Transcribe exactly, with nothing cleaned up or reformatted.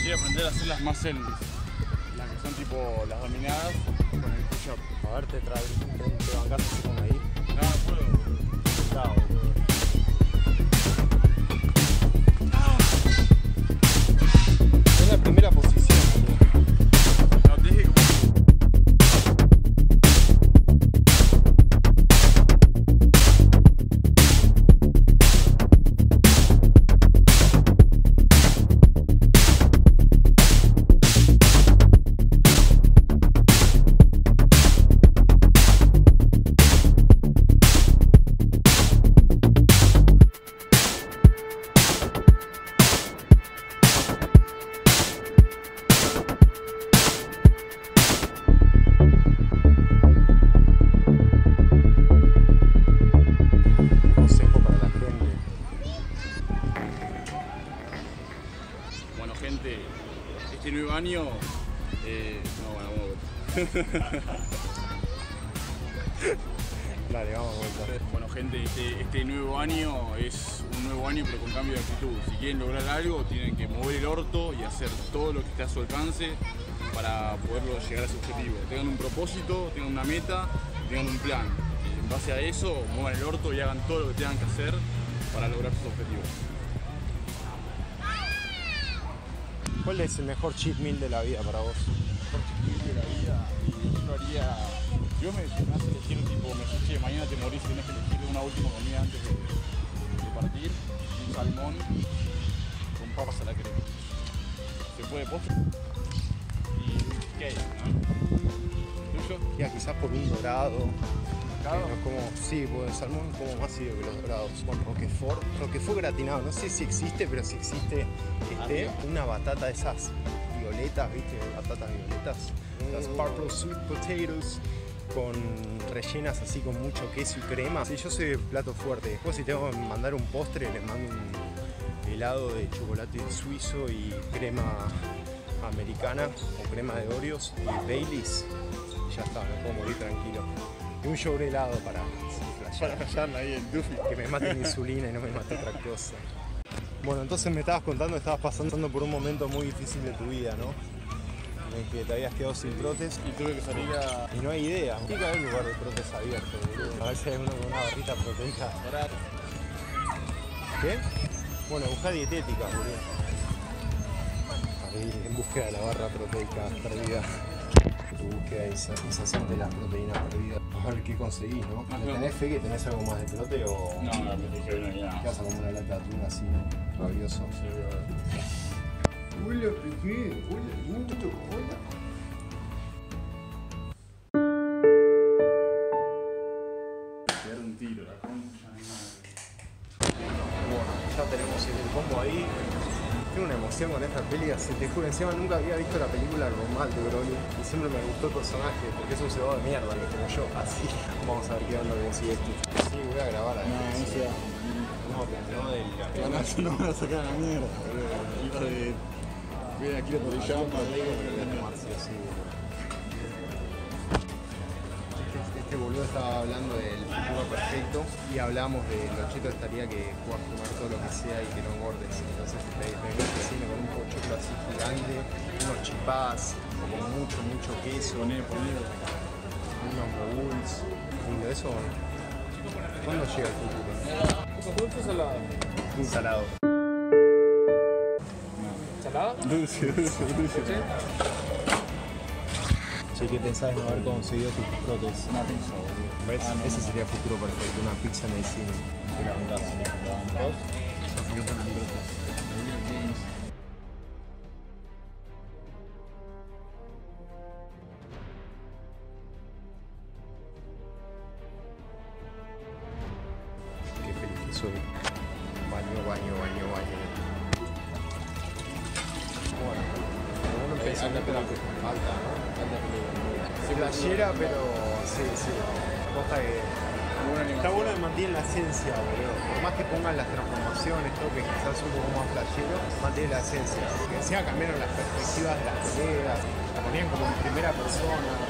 quiere aprender a hacer las más élite, las que son tipo las dominadas con el push-up. A ver, te traes, te, te bancas así como ahí. No, no puedo, boludo. Está, boludo. Es la primera posición, boludo. No, te dije como... Bueno, gente, este nuevo año... Eh, no, bueno, vamos a ver. Dale, vamos a vuelta. Bueno, gente, este, este nuevo año es un nuevo año pero con cambio de actitud. Si quieren lograr algo, tienen que mover el orto y hacer todo lo que esté a su alcance para poderlo llegar a ese objetivo. Tengan un propósito, tengan una meta, tengan un plan. En base a eso, muevan el orto y hagan todo lo que tengan que hacer para lograr sus objetivos. ¿Cuál es el mejor cheat meal de la vida para vos? El mejor cheat meal de la vida, y yo haría... Yo me, me hace elegir un tipo, me dice, che, mañana te morís y tenés que elegir una última comida antes de, de partir, un salmón con papas a la crema. Se puede postre y cake, ¿no? ¿Tuyo? Ya, quizás por un dorado. ¿Dorado? No, como, sí, porque el salmón es como más ácido que los dorados. Bueno, Roquefort, Roquefort gratinado, no sé si existe, pero si existe este, una batata de esas violetas, ¿viste? Batatas violetas. Las purple sweet potatoes con rellenas así con mucho queso y crema. Sí, yo soy de plato fuerte. Después si tengo que mandar un postre, les mando un helado de chocolate suizo y crema americana o crema de Oreos y Baileys. Y ya está, me puedo morir tranquilo. Y un yogur helado para Para callarla ahí el Duffy. que me mate la insulina y no me mate otra cosa. Bueno, entonces me estabas contando que estabas pasando por un momento muy difícil de tu vida, ¿no? En el que te habías quedado sin prótesis Y tuve que salir a... y no hay idea. Tiene que haber un lugar de prótesis abierto, boludo. A ver si hay uno con una barrita proteica. orar. ¿Qué? Bueno, busca dietética, boludo. Ahí, en búsqueda de la barra proteica perdida. Tu búsqueda insaciante de las proteínas perdidas. A ver qué conseguís, ¿no? ¿Le tenés fe que tenés algo más de prote o...? No, no, me dije que no hay ¿Qué nada. vas a comer una lata de atún así, rabioso? Hola, Pepe. Hola, Tuto. Hola. Pegar un tiro, la concha de madre. Bueno, ya tenemos el combo ahí. Tengo una emoción con esta peli, así te juro, encima nunca había visto la película normal de Broly y siempre me gustó el personaje porque es un cebado de mierda, que como yo, así. Vamos a ver qué onda consigue esto. Sí, voy a grabar ahí. No, no sea. No, pero no del... Te van a, no van a sacar a la mierda, boludo. Hijo de... Viene aquí a Toriyama, digo, pero voy a tomar sí o sí, boludo. Este boludo estaba hablando del futuro perfecto y hablamos de lo cheto estaría que puedas comer todo lo que sea y que no engordes. Entonces te venís cocina con un pochoclo así gigante, unos chipás, con mucho, mucho queso, Poné, poné. unos moguls. ¿Y de eso? ¿Cuándo llega el futuro? ¿Dulce o salado? Un salado. ¿Salado? Dulce, dulce, dulce. Che, ¿qué pensás de no haber conseguido tus prótesis? Una pizza, boludo. ¿Ves? Ah, no, Ese no. sería el futuro perfecto, una pizza en el cine. Te la contás, te la contás. Así que ponen brotas. Qué feliz que soy. Baño, baño, baño, baño. Bueno, un pensamiento que falta, ¿no? Sí, playera, pero sí, sí. Cosa que está bueno que mantiene la esencia, boludo. Por más que pongan las transformaciones, todo que quizás un poco más playero, mantiene la esencia. Porque encima cambiaron las perspectivas de las peleas, la ponían como en primera persona.